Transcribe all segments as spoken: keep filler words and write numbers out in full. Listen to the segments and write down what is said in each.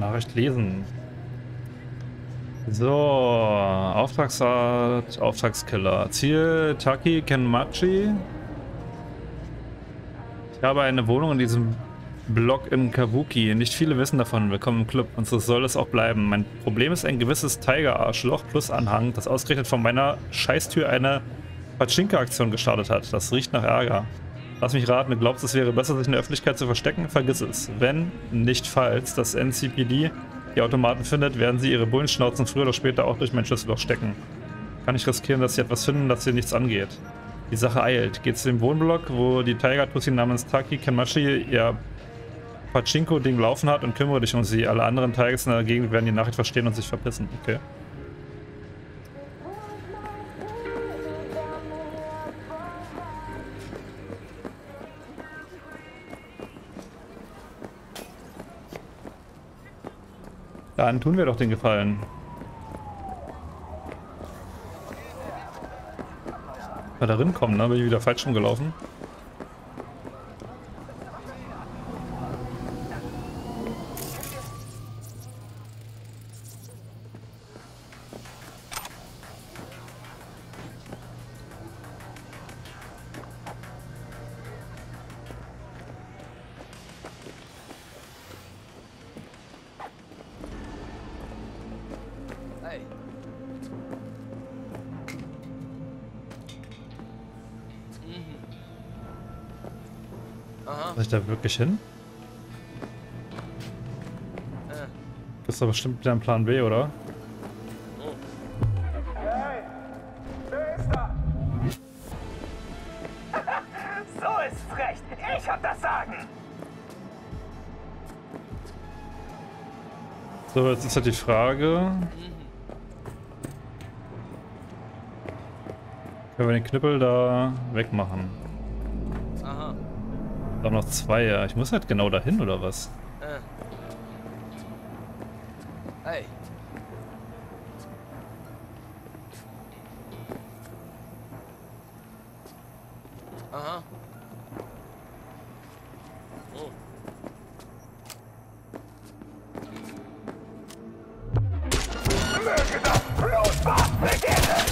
Nachricht lesen. So, Auftragsart, Auftragskiller. Ziel Taki Kenmachi. Ich habe eine Wohnung in diesem Block in Kabuki. Nicht viele wissen davon. Willkommen im Club. Und so soll es auch bleiben. Mein Problem ist ein gewisses Tiger-Arschloch plus Anhang, das ausgerechnet von meiner Scheißtür eine Pachinko-Aktion gestartet hat. Das riecht nach Ärger. Lass mich raten, du glaubst, es wäre besser, sich in der Öffentlichkeit zu verstecken? Vergiss es. Wenn, nicht falls, das N C P D die Automaten findet, werden sie ihre Bullenschnauzen früher oder später auch durch mein Schlüsselloch stecken. Kann ich riskieren, dass sie etwas finden, das sie nichts angeht. Die Sache eilt. Geht zu dem Wohnblock, wo die Tiger-Tussi namens Taki Kenmachi ihr Pachinko-Ding laufen hat, und kümmere dich um sie. Alle anderen Tigers in der Gegend werden die Nachricht verstehen und sich verpissen. Okay. Dann tun wir doch den Gefallen. Mal da drin kommen, ne? Bin ich wieder falsch rumgelaufen. Soll ich da wirklich hin? Das ist doch bestimmt wieder ein Plan B, oder? Hey! Wer ist da? So ist's recht. Ich hab das Sagen. So, jetzt ist halt die Frage. Können wir den Knüppel da wegmachen? Aha. Da noch zwei, ja. Ich muss halt genau dahin, oder was? Äh. Hey. Aha. Oh. Möge das Blutbad beginnen!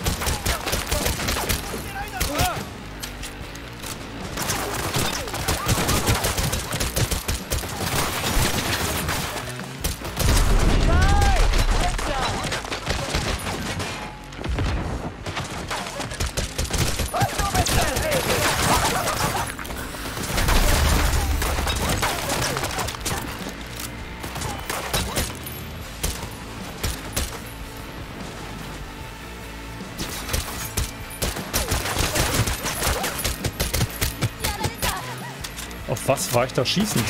Auf was war ich da schießend?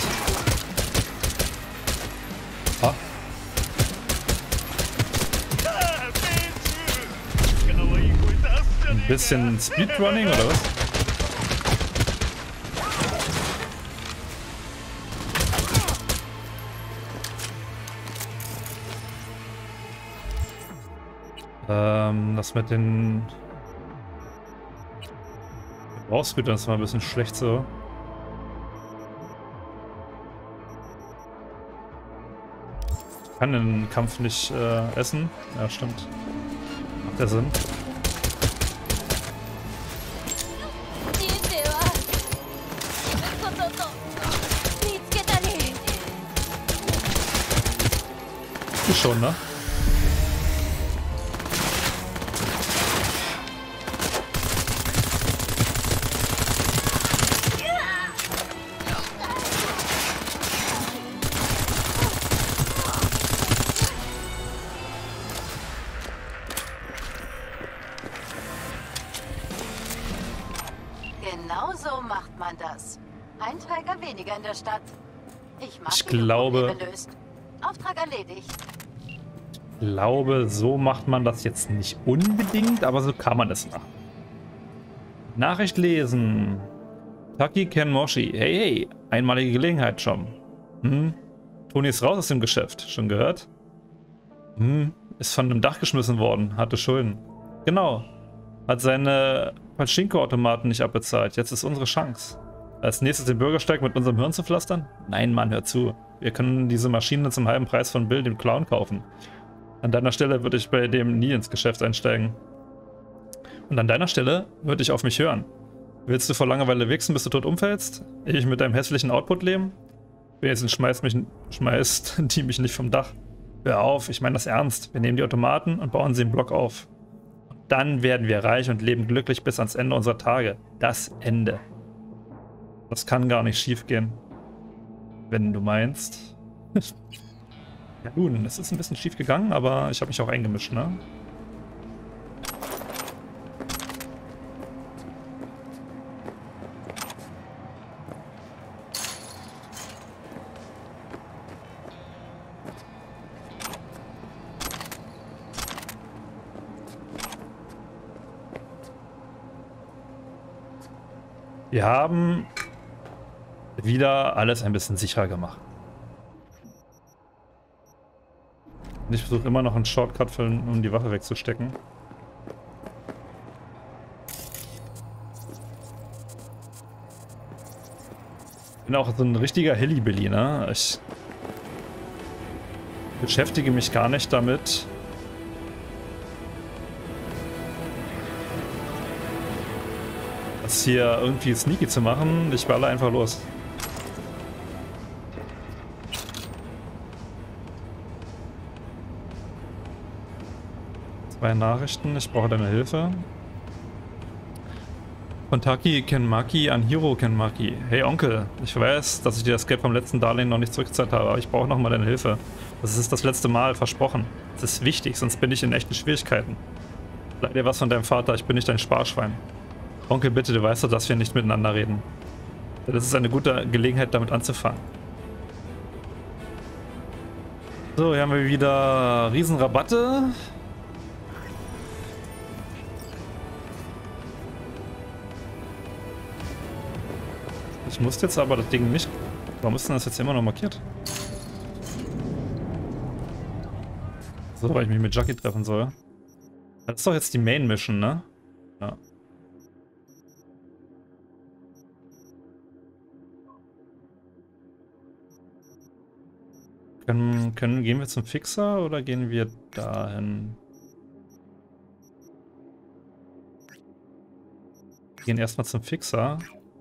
Ah. Ein bisschen Speedrunning oder was? Ähm, das mit den Brauchsgütern ist mal ein bisschen schlecht so. Ich kann den Kampf nicht äh, essen. Ja, stimmt. Macht ja Sinn. Du schon, ne? Genau so macht man das. Ein Tiger weniger in der Stadt. Ich mag, Ich wie du glaube- Probleme löst. Auftrag erledigt. Ich glaube, so macht man das jetzt nicht unbedingt, aber so kann man es machen. Nachricht lesen. Taki Kenmoshi. Hey, hey. Einmalige Gelegenheit schon. Hm. Toni ist raus aus dem Geschäft. Schon gehört? Hm. Ist von einem Dach geschmissen worden. Hatte Schulden. Genau. Hat seine Pachinko-Automaten nicht abbezahlt. Jetzt ist unsere Chance. Als nächstes den Bürgersteig mit unserem Hirn zu pflastern? Nein, Mann, hör zu. Wir können diese Maschine zum halben Preis von Bill, dem Clown, kaufen. An deiner Stelle würde ich bei dem nie ins Geschäft einsteigen. Und an deiner Stelle würde ich auf mich hören. Willst du vor Langeweile wichsen, bis du tot umfällst? Ich mit deinem hässlichen Output leben? Wenigstens schmeißt, mich, schmeißt die mich nicht vom Dach. Hör auf, ich meine das ernst. Wir nehmen die Automaten und bauen sie im Block auf. Dann werden wir reich und leben glücklich bis ans Ende unserer Tage. Das Ende. Das kann gar nicht schief gehen. Wenn du meinst. Ja nun, es ist ein bisschen schief gegangen, aber ich habe mich auch eingemischt, ne? Wir haben wieder alles ein bisschen sicherer gemacht. Ich versuche immer noch einen Shortcut, für, um die Waffe wegzustecken. Ich bin auch so ein richtiger Hillybilly, ne? Ich beschäftige mich gar nicht damit, das hier irgendwie sneaky zu machen. Ich baller einfach los. Zwei Nachrichten, ich brauche deine Hilfe. Von Taki Kenmaki an Hiro Kenmaki. Hey Onkel, ich weiß, dass ich dir das Geld vom letzten Darlehen noch nicht zurückgezahlt habe, aber ich brauche nochmal deine Hilfe. Das ist das letzte Mal, versprochen. Das ist wichtig, sonst bin ich in echten Schwierigkeiten. Leih dir was von deinem Vater, ich bin nicht dein Sparschwein. Onkel, bitte, du weißt doch, dass wir nicht miteinander reden. Das ist eine gute Gelegenheit, damit anzufangen. So, hier haben wir wieder Riesenrabatte. Ich muss jetzt aber das Ding nicht... Warum ist denn das jetzt immer noch markiert? So, weil ich mich mit Jackie treffen soll. Das ist doch jetzt die Main Mission, ne? Ja. Können, können, gehen wir zum Fixer oder gehen wir dahin? Wir gehen erstmal zum Fixer.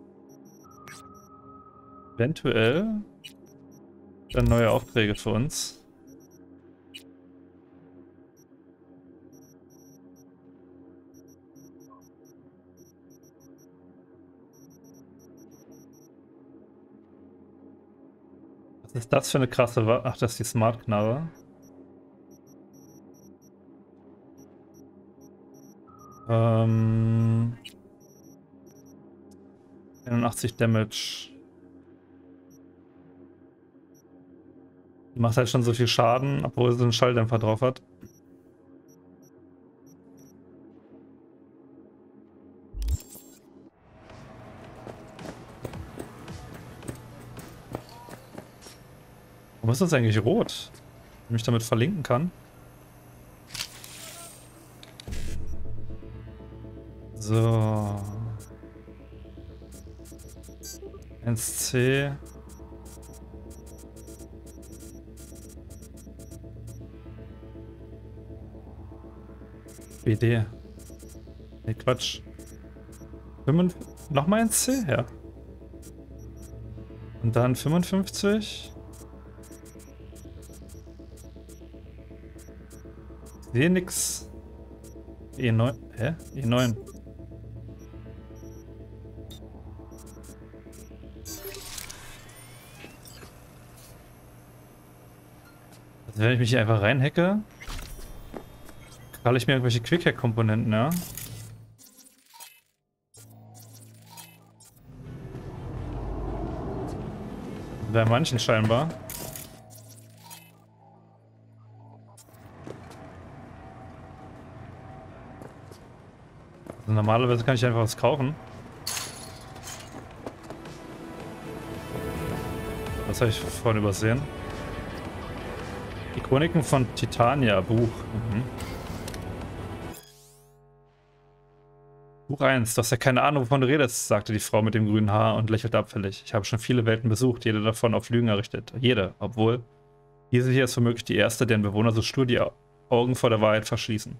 Eventuell dann neue Aufträge für uns. Was ist das für eine krasse Waffe? Ach, das ist die Smart-Knarre. Ähm... einundachtzig Damage. Die macht halt schon so viel Schaden, obwohl sie einen Schalldämpfer drauf hat. Warum ist das eigentlich rot? Wenn ich mich damit verlinken kann. So. eins C. B D. Nee, Quatsch. fünf, nochmal ein C? Ja. Und dann fünfundfünfzig. Ich sehe nix. E neun. Hä? E neun. Also wenn ich mich hier einfach reinhacke, krall ich mir irgendwelche Quick-Hack-Komponenten, ja? Bei manchen scheinbar. Also normalerweise kann ich einfach was kaufen. Das habe ich vorhin übersehen. Die Chroniken von Titania, Buch. Mhm. Buch eins, du hast ja keine Ahnung, wovon du redest, sagte die Frau mit dem grünen Haar und lächelte abfällig. Ich habe schon viele Welten besucht, jede davon auf Lügen errichtet. Jede, obwohl diese hier ist womöglich die erste, deren Bewohner so stur die Augen vor der Wahrheit verschließen.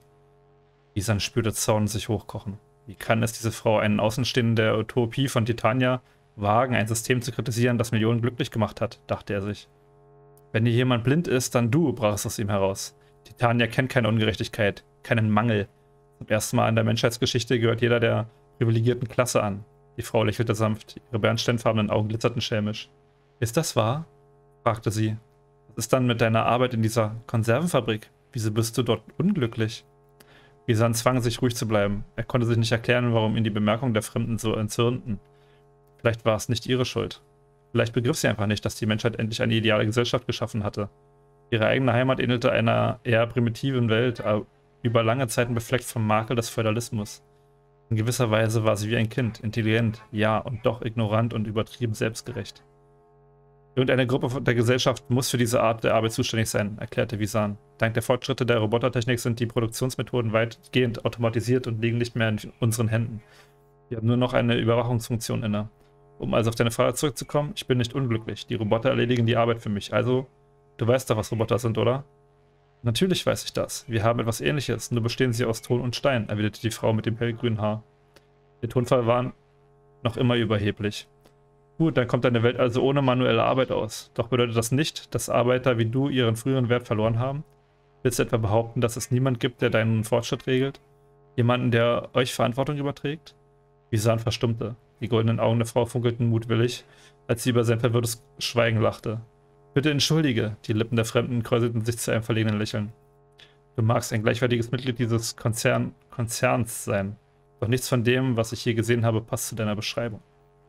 Isan spürte Zorn sich hochkochen. Wie kann es diese Frau, einen Außenstehenden der Utopie von Titania, wagen, ein System zu kritisieren, das Millionen glücklich gemacht hat, dachte er sich. Wenn hier jemand blind ist, dann du, brach es aus ihm heraus. Titania kennt keine Ungerechtigkeit, keinen Mangel. Zum ersten Mal in der Menschheitsgeschichte gehört jeder der privilegierten Klasse an. Die Frau lächelte sanft, ihre bernsteinfarbenen Augen glitzerten schelmisch. Ist das wahr? Fragte sie. Was ist dann mit deiner Arbeit in dieser Konservenfabrik? Wieso bist du dort unglücklich? Isan zwang sich ruhig zu bleiben. Er konnte sich nicht erklären, warum ihn die Bemerkungen der Fremden so entzürnten. Vielleicht war es nicht ihre Schuld. Vielleicht begriff sie einfach nicht, dass die Menschheit endlich eine ideale Gesellschaft geschaffen hatte. Ihre eigene Heimat ähnelte einer eher primitiven Welt, über lange Zeiten befleckt vom Makel des Feudalismus. In gewisser Weise war sie wie ein Kind, intelligent, ja, und doch ignorant und übertrieben selbstgerecht. Irgendeine Gruppe der Gesellschaft muss für diese Art der Arbeit zuständig sein, erklärte Visan. Dank der Fortschritte der Robotertechnik sind die Produktionsmethoden weitgehend automatisiert und liegen nicht mehr in unseren Händen. Wir haben nur noch eine Überwachungsfunktion inne. Um also auf deine Frage zurückzukommen, ich bin nicht unglücklich. Die Roboter erledigen die Arbeit für mich. Also, du weißt doch, was Roboter sind, oder? Natürlich weiß ich das. Wir haben etwas Ähnliches, nur bestehen sie aus Ton und Stein, erwiderte die Frau mit dem hellgrünen Haar. Der Tonfall war noch immer überheblich. Gut, dann kommt deine Welt also ohne manuelle Arbeit aus. Doch bedeutet das nicht, dass Arbeiter wie du ihren früheren Wert verloren haben? Willst du etwa behaupten, dass es niemand gibt, der deinen Fortschritt regelt? Jemanden, der euch Verantwortung überträgt? Visan verstummte. Die goldenen Augen der Frau funkelten mutwillig, als sie über sein verwirrtes Schweigen lachte. Bitte entschuldige, die Lippen der Fremden kräuselten sich zu einem verlegenen Lächeln. Du magst ein gleichwertiges Mitglied dieses Konzern Konzerns sein. Doch nichts von dem, was ich hier gesehen habe, passt zu deiner Beschreibung.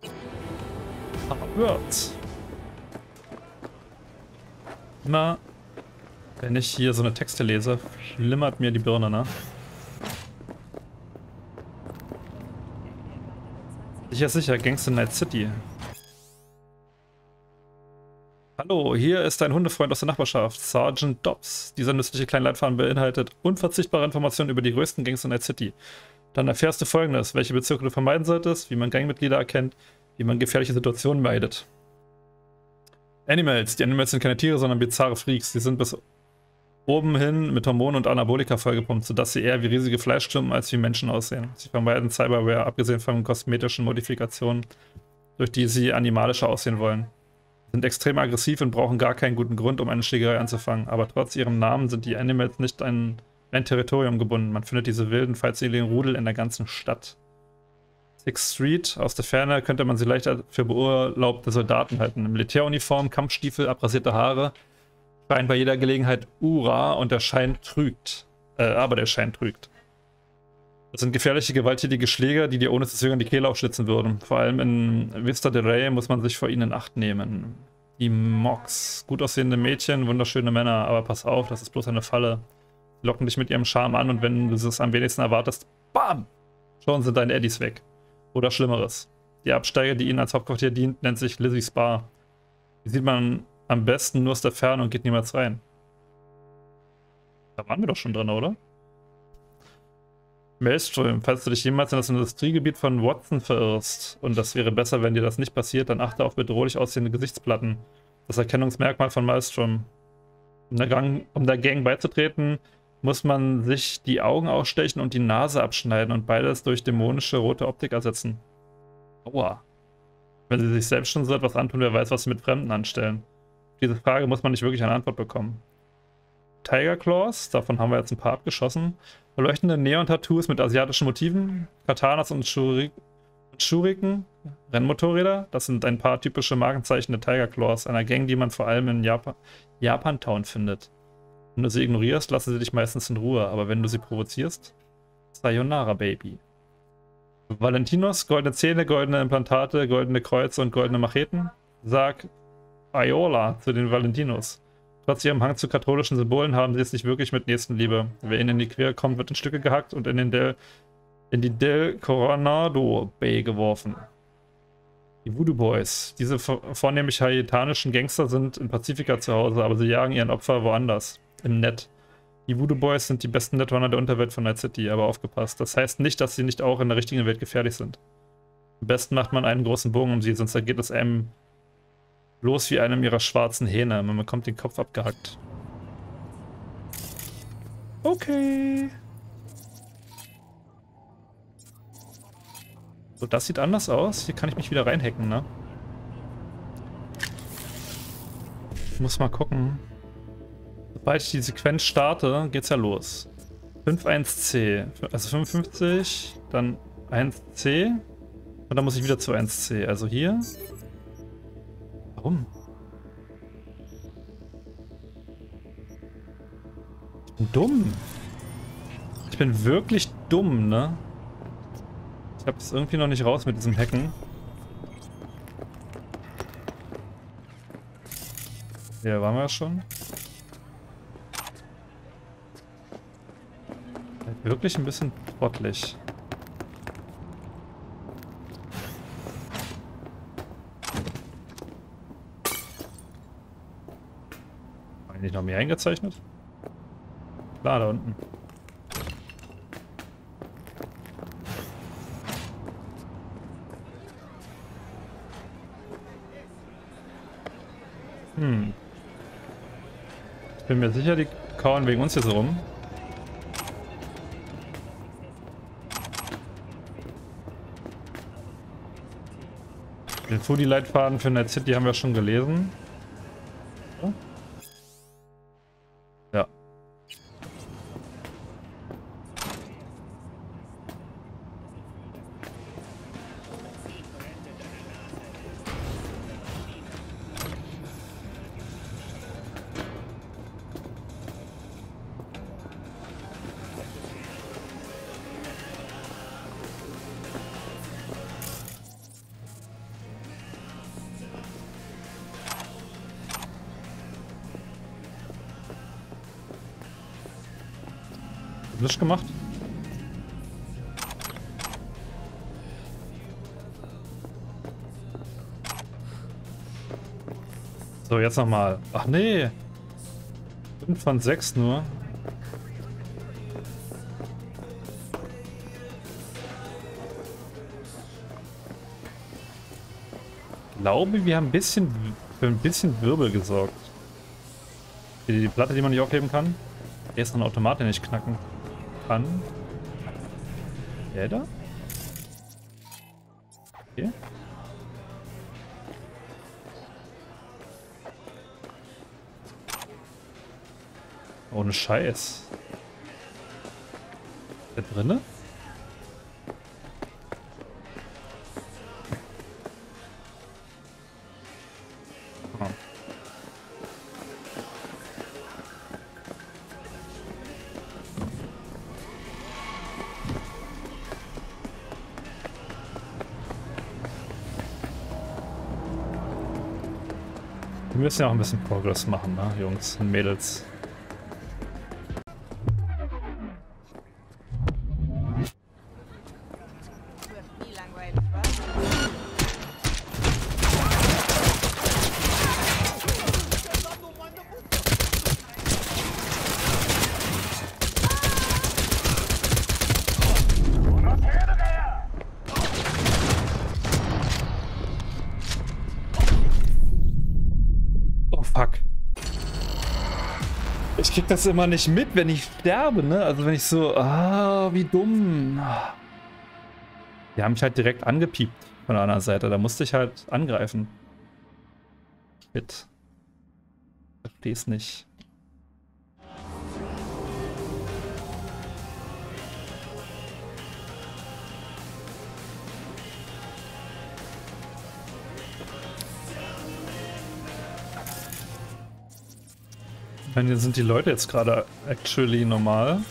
Words. Immer, wenn ich hier so eine Texte lese, flimmert mir die Birne, ne? Sicher, sicher, Gangster Night City. Hallo, hier ist ein Hundefreund aus der Nachbarschaft, Sergeant Dobbs. Dieser nützliche kleine Leitfaden beinhaltet unverzichtbare Informationen über die größten Gangster Night City. Dann erfährst du Folgendes, welche Bezirke du vermeiden solltest, wie man Gangmitglieder erkennt, wie man gefährliche Situationen meidet. Animals. Die Animals sind keine Tiere, sondern bizarre Freaks. Sie sind bis oben hin mit Hormonen und Anabolika vollgepumpt, sodass sie eher wie riesige Fleischklumpen als wie Menschen aussehen. Sie vermeiden Cyberware, abgesehen von kosmetischen Modifikationen, durch die sie animalischer aussehen wollen. Sie sind extrem aggressiv und brauchen gar keinen guten Grund, um eine Schlägerei anzufangen. Aber trotz ihrem Namen sind die Animals nicht an ein Territorium gebunden. Man findet diese wilden, feindseligen Rudel in der ganzen Stadt. Sixth Street. Aus der Ferne könnte man sie leicht für beurlaubte Soldaten halten. Militäruniform, Kampfstiefel, abrasierte Haare. Scheint bei jeder Gelegenheit Ura und der Schein trügt. Äh, aber der Schein trügt. Das sind gefährliche, gewalttätige Schläger, die dir ohne zu zögern die Kehle aufschlitzen würden. Vor allem in Vista del Rey muss man sich vor ihnen in Acht nehmen. Die Mox. Gut aussehende Mädchen, wunderschöne Männer, aber pass auf, das ist bloß eine Falle. Sie locken dich mit ihrem Charme an und wenn du es am wenigsten erwartest, BAM! Schon sind deine Eddies weg. Oder Schlimmeres. Die Absteige, die ihnen als Hauptquartier dient, nennt sich Lizzie's Bar. Die sieht man am besten nur aus der Ferne und geht niemals rein. Da waren wir doch schon drin, oder? Maelstrom, falls du dich jemals in das Industriegebiet von Watson verirrst, und das wäre besser, wenn dir das nicht passiert, dann achte auf bedrohlich aussehende Gesichtsplatten. Das Erkennungsmerkmal von Maelstrom. Um der, Gang, um der Gang beizutreten, muss man sich die Augen ausstechen und die Nase abschneiden und beides durch dämonische rote Optik ersetzen. Aua. Wenn sie sich selbst schon so etwas antun, wer weiß, was sie mit Fremden anstellen. Auf diese Frage muss man nicht wirklich eine Antwort bekommen. Tiger Claws, davon haben wir jetzt ein paar abgeschossen. Leuchtende Neon-Tattoos mit asiatischen Motiven, Katanas und Shurik Shuriken, Rennmotorräder, das sind ein paar typische Markenzeichen der Tiger Claws, einer Gang, die man vor allem in Japan Japantown findet. Wenn du sie ignorierst, lassen sie dich meistens in Ruhe, aber wenn du sie provozierst, Sayonara, Baby. Valentinos, goldene Zähne, goldene Implantate, goldene Kreuze und goldene Macheten. Sag Aiola zu den Valentinos. Trotz ihrem Hang zu katholischen Symbolen haben sie es nicht wirklich mit Nächstenliebe. Wer ihnen in die Quere kommt, wird in Stücke gehackt und in, den Del, in die Del Coronado Bay geworfen. Die Voodoo Boys. Diese vornehmlich haitanischen Gangster sind in Pazifika zu Hause, aber sie jagen ihren Opfer woanders. Im Net. Die Voodoo Boys sind die besten Netrunner der Unterwelt von Night City, aber aufgepasst. Das heißt nicht, dass sie nicht auch in der richtigen Welt gefährlich sind. Am besten macht man einen großen Bogen um sie, sonst geht es einem los wie einem ihrer schwarzen Hähne. Man bekommt den Kopf abgehackt. Okay. So, das sieht anders aus. Hier kann ich mich wieder reinhacken, ne? Ich muss mal gucken. Sobald ich die Sequenz starte, geht's ja los. fünf eins C. Also fünfundfünfzig, dann eins C. Und dann muss ich wieder zu eins C. Also hier. Warum? Ich bin dumm. Ich bin wirklich dumm, ne? Ich hab's irgendwie noch nicht raus mit diesem Hacken. Hier waren wir schon. Wirklich ein bisschen trottelig. Eigentlich noch mehr eingezeichnet? Klar, da unten. Hm. Ich bin mir sicher, die kauen wegen uns hier so rum. Den Foodie-Leitfaden für Night City haben wir schon gelesen. Ja. Nicht gemacht. So, jetzt nochmal. Ach nee. fünf von sechs nur. Ich glaube, wir haben ein bisschen für ein bisschen Wirbel gesorgt. Die, die Platte, die man nicht aufheben kann. Hier ist noch ein Automat, den ich knacken kann. Der da? Okay. Ohne Scheiß. Ist der drinne? Oh. Wir müssen ja auch ein bisschen Progress machen, ne, Jungs und Mädels. Ich krieg das immer nicht mit, wenn ich sterbe, ne? Also wenn ich so, ah, wie dumm. Die haben mich halt direkt angepiept von der anderen Seite. Da musste ich halt angreifen. Shit. Versteh's nicht. Ich meine, hier sind die Leute jetzt gerade actually normal.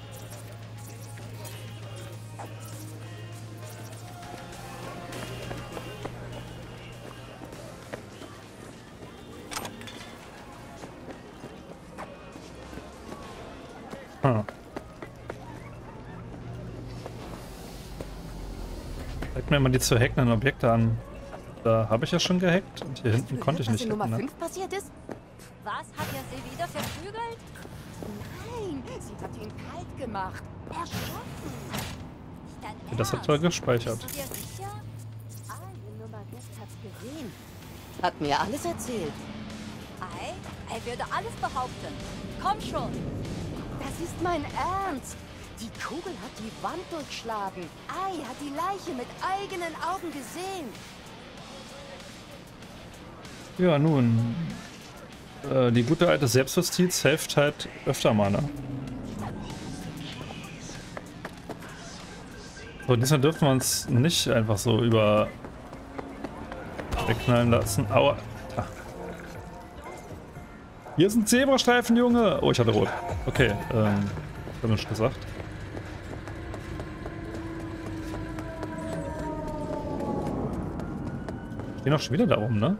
Hm. Zeig mir mal die zu hackenden Objekte an. Da habe ich ja schon gehackt und hier hinten konnte ich nicht hacken. Nummer Ne? fünf passiert ist? Was? Hat er sie wieder verprügelt? Nein, sie hat ihn kalt gemacht. Erschossen. Dein Das hat er gespeichert. Bist du dir sicher? Ah, die Nummer hat's gesehen. Hat mir alles erzählt. Ei, er würde alles behaupten. Komm schon. Das ist mein Ernst. Die Kugel hat die Wand durchschlagen. Ei hat die Leiche mit eigenen Augen gesehen. Ja, nun. Äh, die gute alte Selbstjustiz hilft halt öfter mal, ne? So, diesmal dürfen wir uns nicht einfach so über wegknallen lassen. Aua. Ah. Hier ist ein Zebrastreifen, Junge. Oh, ich hatte rot. Okay, ähm, hab ich nicht gesagt. Ich stehe noch schon wieder da rum, ne?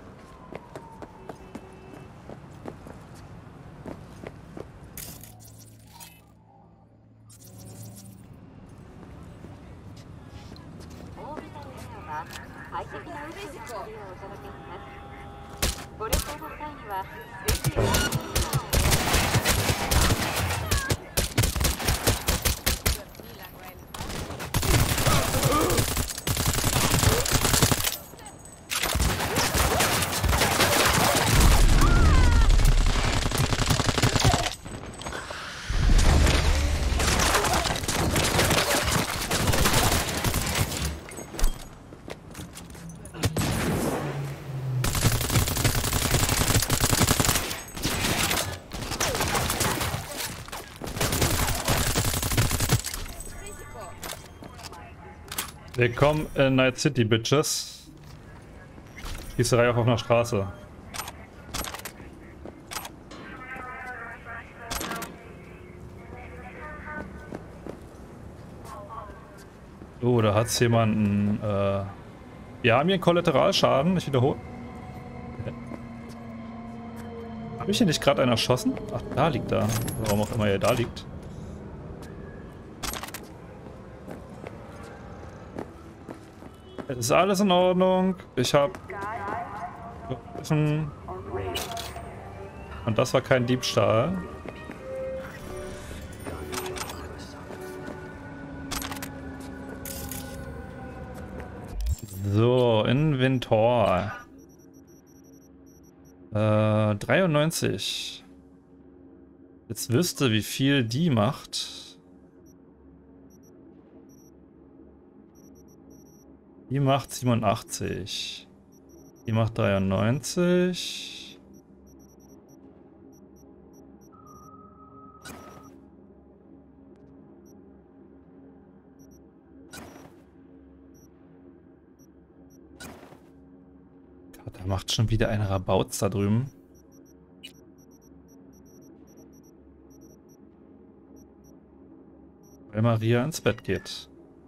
Willkommen in Night City, Bitches. Schießerei auf einer Straße. Oh, da hat's jemanden. Äh wir haben hier einen Kollateralschaden. Ich wiederhole. Habe ich hier nicht gerade einen erschossen? Ach, da liegt er. Warum auch immer er da liegt. Es ist alles in Ordnung. Ich habe geholfen. Und das war kein Diebstahl. So, Inventar. Äh, dreiundneunzig. Jetzt wüsste, wie viel die macht. Die macht siebenundachtzig. Die macht dreiundneunzig. Gott, da macht schon wieder ein Rabauz da drüben. Weil Maria ins Bett geht.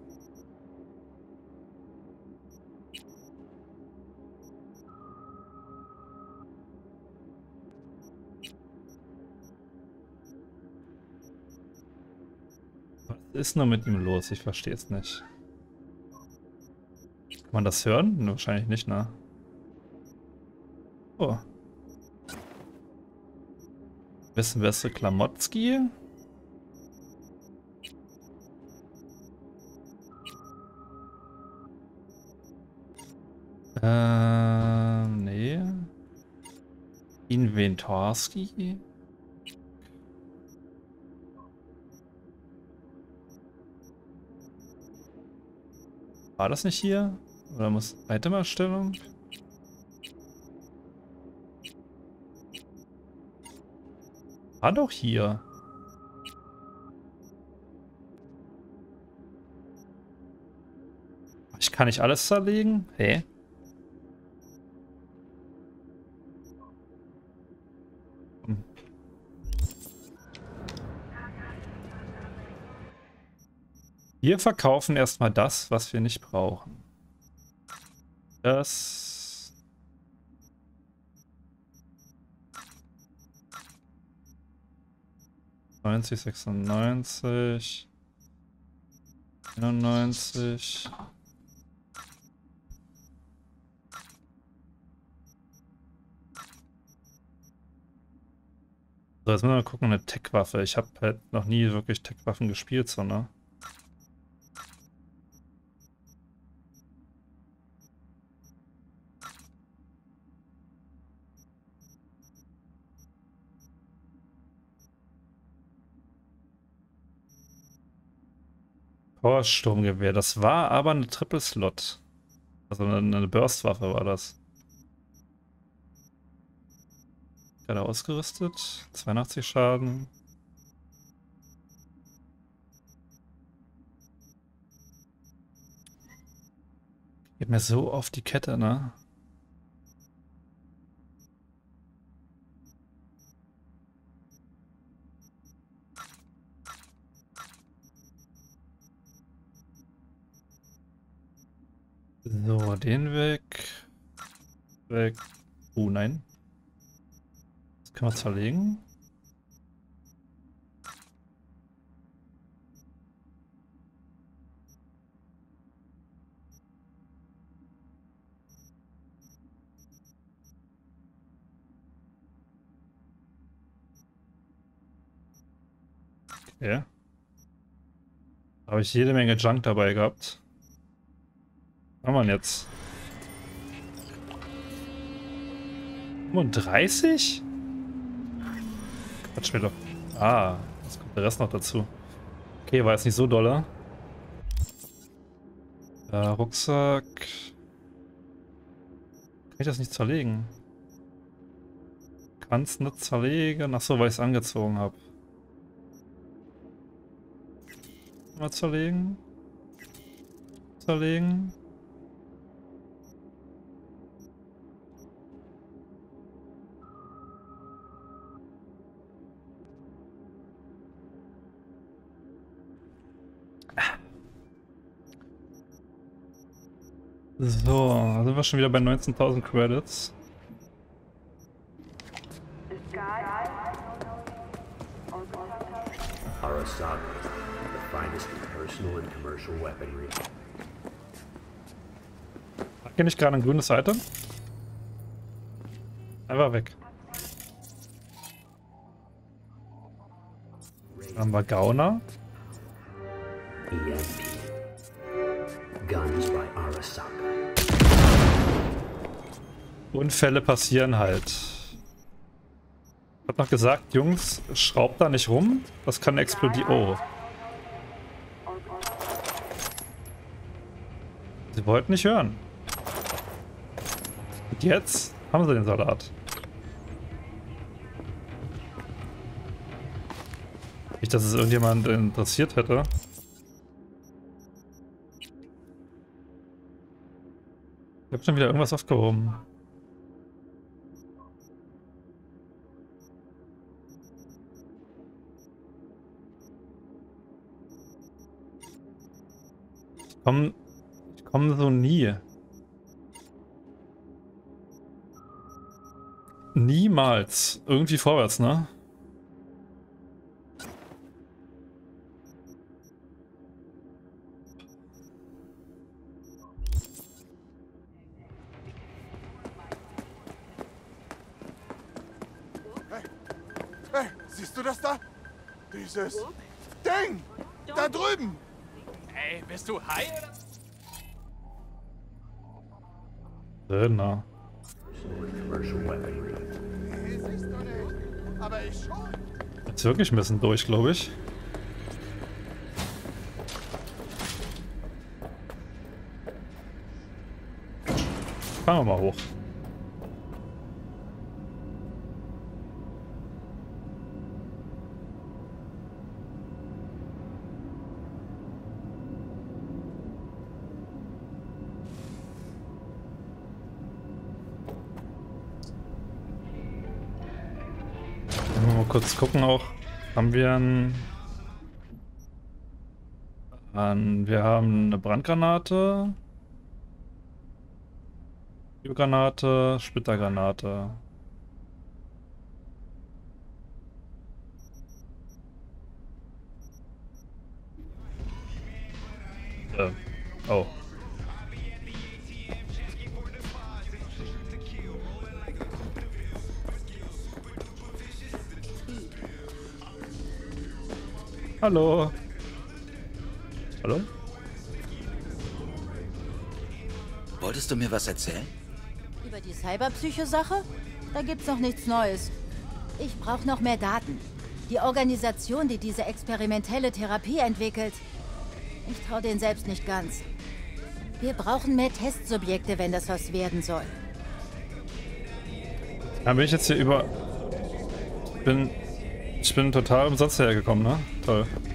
Was ist nur mit ihm los? Ich verstehe es nicht. Kann man das hören? Ne, wahrscheinlich nicht, ne? Oh. Wissen wir, was Klamotzki? Ähm, nee. Inventarski? War das nicht hier? Oder muss Itemerstellung? War doch hier. Ich kann nicht alles zerlegen? Hä? Hm. Wir verkaufen erstmal das, was wir nicht brauchen. Das... neunzig, sechsundneunzig... einundneunzig... So, jetzt müssen wir mal gucken, eine Tech-Waffe. Ich habe halt noch nie wirklich Tech-Waffen gespielt, so, ne? Powersturmgewehr. Das war aber eine Triple-Slot. Also eine, eine Burstwaffe war das. Gerade ausgerüstet. zweiundachtzig Schaden. Geht mir so auf die Kette, ne? So, den weg. Weg. Oh nein. Das können wir zerlegen. Okay. Da habe ich jede Menge Junk dabei gehabt. Was haben wir denn jetzt? fünfunddreißig? Quatsch mir doch. Ah, jetzt kommt der Rest noch dazu. Okay, war jetzt nicht so dolle. Äh, Rucksack. Kann ich das nicht zerlegen? Kann es nicht zerlegen? Achso, weil ich es angezogen habe. Mal zerlegen. Zerlegen. So, da sind wir schon wieder bei neunzehntausend Credits. Arasaka, the finest in personal and commercial weaponry. Hat hier nicht gerade ein grünes Item? Einfach weg. Dann haben wir Gauner. E M P. Guns by Arasaka. Unfälle passieren halt. Ich hab noch gesagt, Jungs, schraubt da nicht rum. Das kann explodieren. Oh. Sie wollten nicht hören. Und jetzt haben sie den Salat. Nicht, dass es irgendjemand interessiert hätte. Ich habe schon wieder irgendwas aufgehoben. Ich komme ich komm so nie. Niemals irgendwie vorwärts, ne? Hey, siehst du das da? Dieses Ding! Da drüben! Ey, bist du high oder? Döner. Personal and commercial weaponry. Nee, siehst du nicht. Aber ich schon. Jetzt wirklich ein bisschen durch, glaube ich. Fahren wir mal hoch. Mal kurz gucken auch. Haben wir ein, ein wir haben eine Brandgranate, Granate, Splittergranate. Äh, oh. Hallo. Hallo? Wolltest du mir was erzählen? Über die Cyberpsycho-Sache? Da gibt's noch nichts Neues. Ich brauche noch mehr Daten. Die Organisation, die diese experimentelle Therapie entwickelt. Ich traue denen selbst nicht ganz. Wir brauchen mehr Testsubjekte, wenn das was werden soll. Dann bin ich jetzt hier über... Ich bin... Ich bin total umsonst hergekommen, ne? Toll.